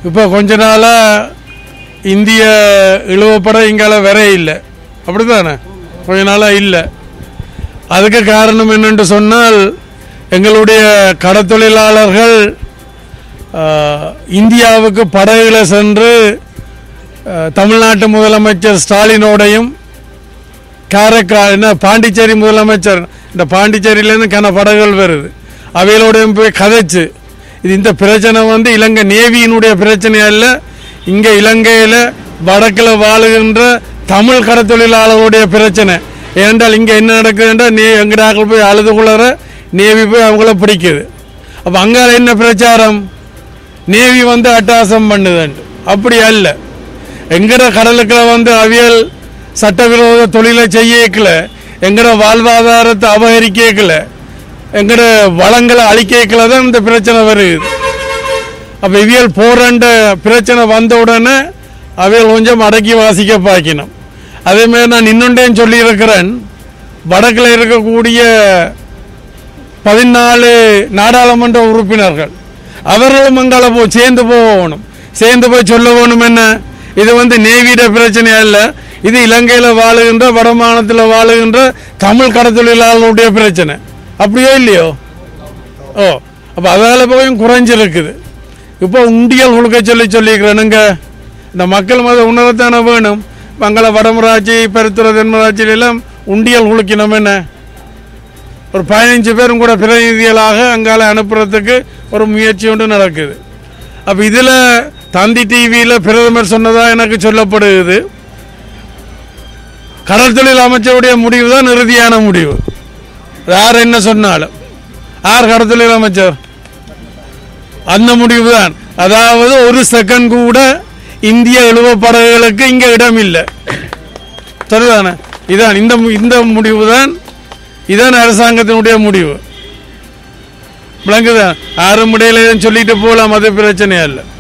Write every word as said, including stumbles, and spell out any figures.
இப்போ கொஞ்ச நாளாக இந்திய இழுவப்படம் இங்கால வர இல்லை, அப்படி தானே? கொஞ்ச நாளாக இல்லை. அதுக்கு காரணம் என்னென்று சொன்னால், எங்களுடைய கடத்தொழிலாளர்கள் இந்தியாவுக்கு படகுல சென்று தமிழ்நாட்டு முதலமைச்சர் ஸ்டாலினோடையும் காரைக்கால் என்ன பாண்டிச்சேரி முதலமைச்சர் இந்த பாண்டிச்சேரியிலேருந்து கன படகுகள் வருது, அவைகளோடையும் போய் கதைச்சு இது இந்த பிரச்சனை வந்து இலங்கை நேவியினுடைய பிரச்சனையா இல்லை, இங்கே இலங்கையில் வடக்கில் வாழுகின்ற தமிழ் கடத்தொழிலாளர்களுடைய பிரச்சனை. ஏனென்றால் இங்கே என்ன நடக்குதுன்றா நே எங்கடாக்கள் போய் அழுது கொள்ளுற நேவி போய் அவங்கள பிடிக்குது. அப்போ அங்கே என்ன பிரச்சாரம்? நேவி வந்து அட்டாசம் பண்ணுதுண்டு. அப்படி அல்ல. எங்கட கடலுக்குள்ள வந்து அவியல் சட்டவிரோத தொழிலை செய்யக்கல, எங்கட வாழ்வாதாரத்தை அபகரிக்கல, எங்கட வளங்களை அழிக்கல தான் இந்த பிரச்சனை வருது. அப்போ இவியல் போராண்ட பிரச்சனை வந்த உடனே அவியல் கொஞ்சம் அடக்கி வாசிக்க பார்க்கணும். அதேமாதிரி நான் இன்னொன்றேன்னு சொல்லியிருக்கிறேன், வடக்கில் இருக்கக்கூடிய பதினாலு நாடாளுமன்ற உறுப்பினர்கள் அவர்களும் அங்கால போ சேர்ந்து போகணும், சேர்ந்து போய் சொல்ல வேணும் என்ன, இது வந்து நேவியிட பிரச்சனையா இல்லை, இது இலங்கையில் வாழுகின்ற வடமாநிலத்தில் வாழுகின்ற தமிழ் கடத்தொழிலாளர்களுடைய பிரச்சனை. அப்படியோ இல்லையோ? ஓ, அப்போ அதால் போயும் குறைஞ்சிருக்குது. இப்போ உண்டியல் கொடுக்க சொல்லி சொல்லிக்கிறேனுங்க. இந்த மக்கள் மத உணரத்தானே வேணும். மங்கள வடமராட்சி பெருத்துறை தென்மராட்சியிலெல்லாம் உண்டியல் குளிக்கணும் என்ன, ஒரு பதினஞ்சு பேரும் கூட பிரதிநிதிகளாக அங்கால அனுப்புறதுக்கு ஒரு முயற்சி ஒன்று நடக்குது. அப்போ இதில் தந்தி டிவியில் பிரதமர் சொன்னதாக எனக்கு சொல்லப்படுகிறது. கடல் தொழில் அமைச்சருடைய முடிவு தான் இறுதியான முடிவு. யார் என்ன சொன்னாலும், யார் கடற்தொழில் அமைச்சர், அந்த முடிவு தான். அதாவது ஒரு செகண்ட் கூட இந்திய இழுவ படகுகளுக்கு இங்கே இடம் இல்லை, சரிதானே? இதான் இந்த இந்த முடிவு தான், இதான் அரசாங்கத்தினுடைய முடிவு. விளங்குதான்? ஆறு முடியல சொல்லிட்டு போகலாம், அது பிரச்சனையா இல்லை.